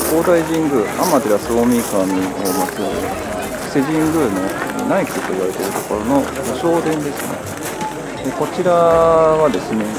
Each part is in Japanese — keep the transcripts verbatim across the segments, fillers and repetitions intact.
大台神宮、天照大神を祀る伊勢神宮の内宮と言われているところの正殿ですね。でこちらはですね、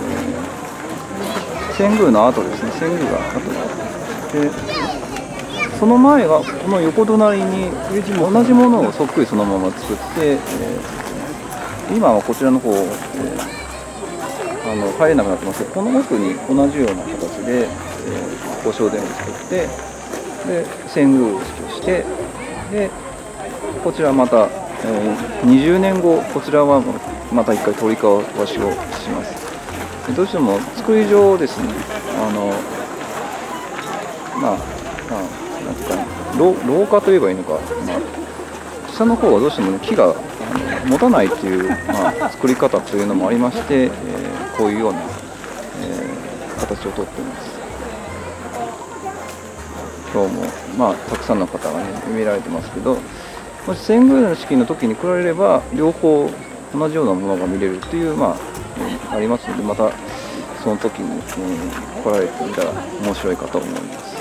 えー、遷宮の後ですね、遷宮が後で、その前がこの横隣に同じものをそっくりそのまま作って、えー、今はこちらの方、えー、あの入れなくなってますけど、この奥に同じような形で、えー、お正殿を作って、で遷宮式をして、でこちらまた、えー、にじゅうねんご、こちらはまた一回取り交わしをします。どうしても作り上ですね、あのまあ、まあ、なんていうかね、廊廊下といえばいいのか、まあ、下の方はどうしても、ね、木があの持たないという、まあ、作り方というのもありまして、えー、こういうような、えー、形をとっています。今日も、まあ、たくさんの方が、ね、見られてますけど、もし遷宮の式の時に来られれば両方同じようなものが見れるという、まあえー、ありますので、またその時に、えー、来られてみたら面白いかと思います。